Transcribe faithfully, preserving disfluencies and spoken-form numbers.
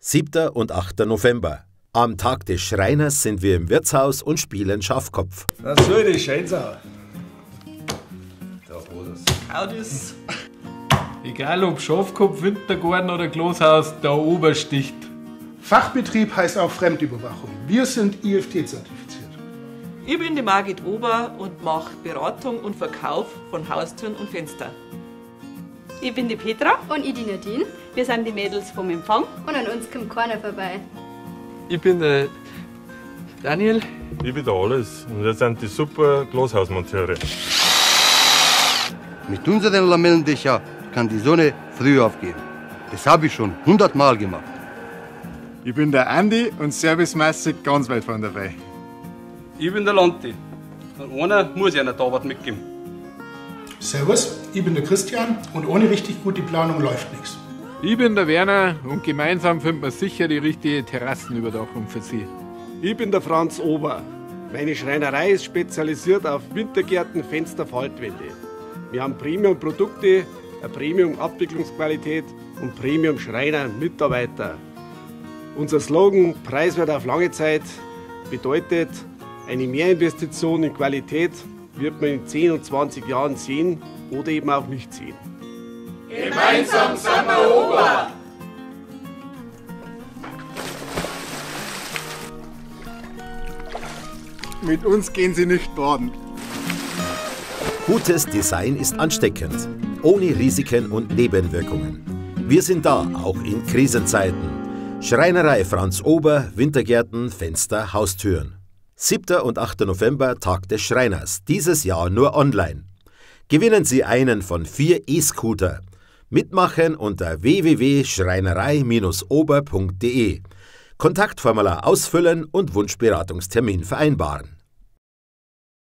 siebter und achter November. Am Tag des Schreiners sind wir im Wirtshaus und spielen Schafkopf. Das soll die schön sein. Da, wo das Haut ist. Egal ob Schafkopf, Wintergarten oder Glashaus, der Ober sticht. Fachbetrieb heißt auch Fremdüberwachung. Wir sind I F T-zertifiziert. Ich bin die Margit Ober und mache Beratung und Verkauf von Haustüren und Fenstern. Ich bin die Petra. Und ich die Nadine. Wir sind die Mädels vom Empfang. Und an uns kommt keiner vorbei. Ich bin der Daniel. Ich bin der Alles und wir sind die super Glashausmonteure. Mit unseren Lamellendächern kann die Sonne früh aufgehen. Das habe ich schon hundertmal gemacht. Ich bin der Andi und servicemäßig ganz weit vorne dabei. Ich bin der Lanti. Und einer muss ja nicht da was mitgeben. Servus, ich bin der Christian und ohne richtig gute Planung läuft nichts. Ich bin der Werner und gemeinsam finden wir sicher die richtige Terrassenüberdachung für Sie. Ich bin der Franz Ober. Meine Schreinerei ist spezialisiert auf Wintergärten, Fenster, Faltwände. Wir haben Premium-Produkte, eine Premium-Abwicklungsqualität und Premium-Schreiner-Mitarbeiter. Unser Slogan "Preiswert auf lange Zeit" bedeutet, eine Mehrinvestition in Qualität wird man in zehn und zwanzig Jahren sehen oder eben auch nicht sehen. Gemeinsam sind wir Ober! Mit uns gehen Sie nicht baden. Gutes Design ist ansteckend, ohne Risiken und Nebenwirkungen. Wir sind da, auch in Krisenzeiten. Schreinerei Franz Ober, Wintergärten, Fenster, Haustüren. siebter und achter November, Tag des Schreiners. Dieses Jahr nur online. Gewinnen Sie einen von vier E-Scooter. Mitmachen unter w w w punkt schreinerei Bindestrich ober punkt de. Kontaktformular ausfüllen und Wunschberatungstermin vereinbaren.